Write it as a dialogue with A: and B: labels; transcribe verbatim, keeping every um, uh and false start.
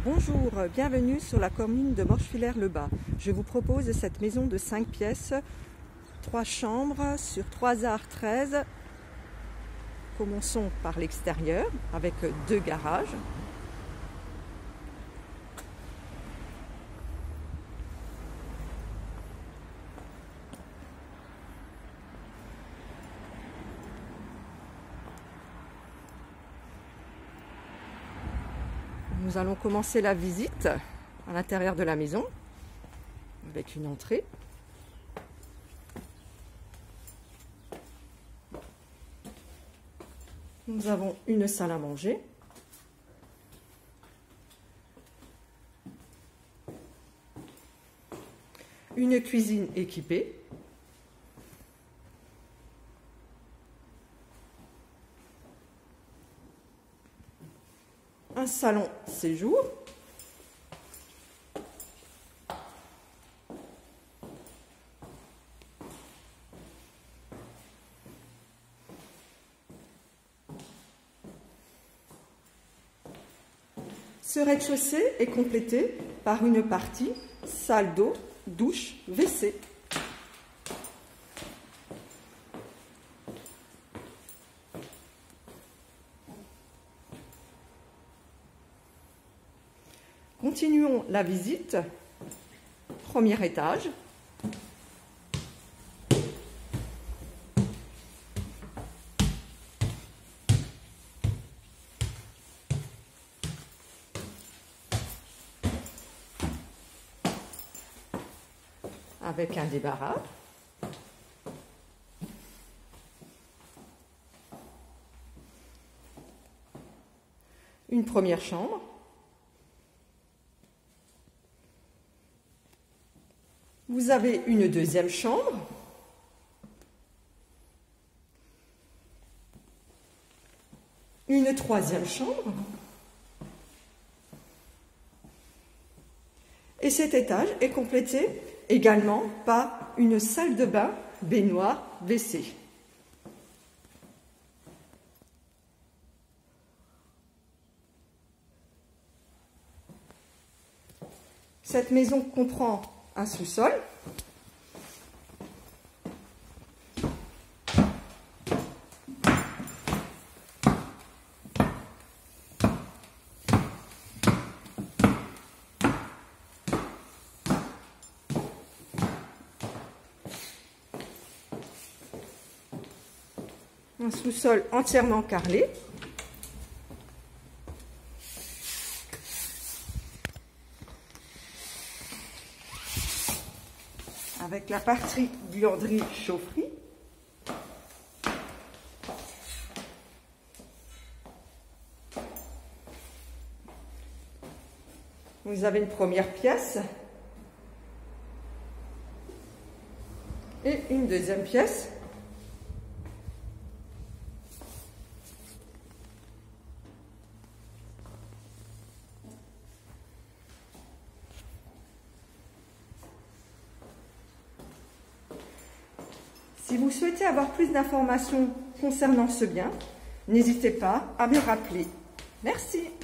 A: Bonjour, bienvenue sur la commune de Morchefilers-le-Bas. Je vous propose cette maison de cinq pièces, trois chambres sur trois arts treize. Commençons par l'extérieur avec deux garages. Nous allons commencer la visite à l'intérieur de la maison avec une entrée. Nous avons une salle à manger. Une cuisine équipée. Un salon séjour. Ce rez-de-chaussée est complété par une partie salle d'eau, douche, W C. Continuons la visite. Premier étage. Avec un débarras. Une première chambre. Vous avez une deuxième chambre. Une troisième chambre. Et cet étage est complété également par une salle de bain, baignoire, W C. Cette maison comprend un sous-sol, un sous-sol entièrement carrelé. Avec la partie buanderie chaufferie. Vous avez une première pièce et une deuxième pièce. Si vous souhaitez avoir plus d'informations concernant ce bien, n'hésitez pas à me rappeler. Merci.